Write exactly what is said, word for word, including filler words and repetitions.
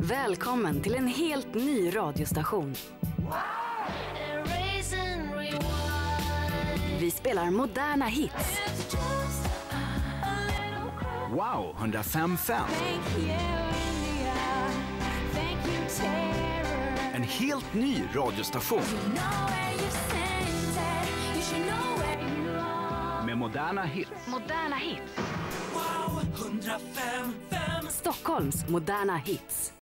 Välkommen till en helt ny radiostation. Vi spelar moderna hits. Wow, hundrafem komma fem. En helt ny radiostation. Med moderna hits. Moderna hits. Wow, hundrafem komma fem. Stockholms moderna hits.